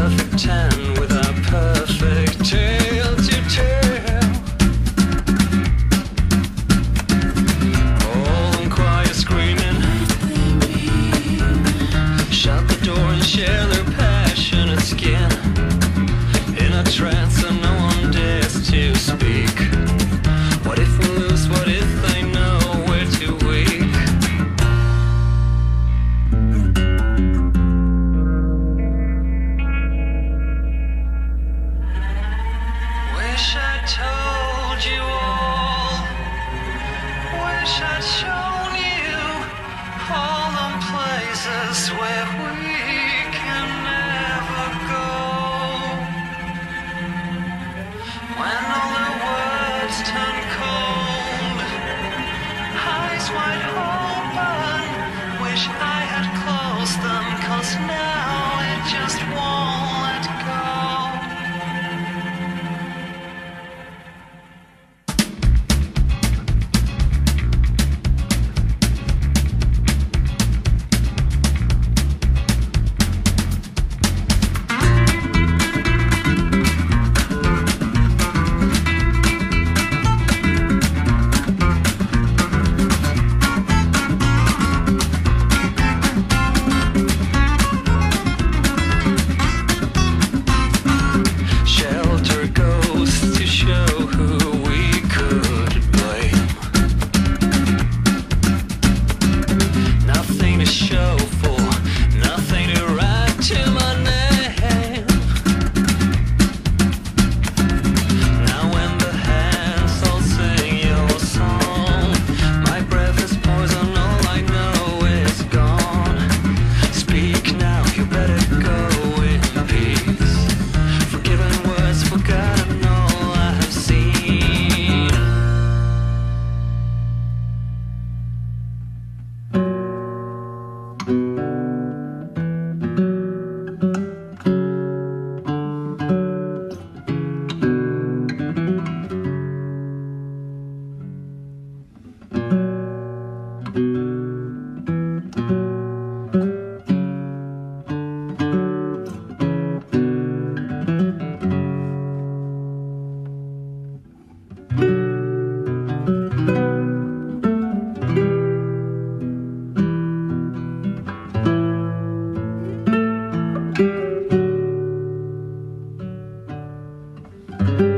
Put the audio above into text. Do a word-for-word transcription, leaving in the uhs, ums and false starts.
perfect ten with a perfect tale to tell. All in quiet screaming, shut the door and share their passionate skin. In a trance and no one dares to speak. What if we lose? What if they know we're too weak? Wish I told you all. Wish I'd shown you all the places where we can never go. When all the words turn cold, eyes wide open, wish I had closed them, 'cause now it just won't let go. Shelter goes to show who we could blame. Nothing to show for, nothing to write to my name. Now when the hands all sing your song, my breath is poison, all I know is gone. Speak now, you better go in peace. Forgiven words, forgotten all I have seen. Thank you.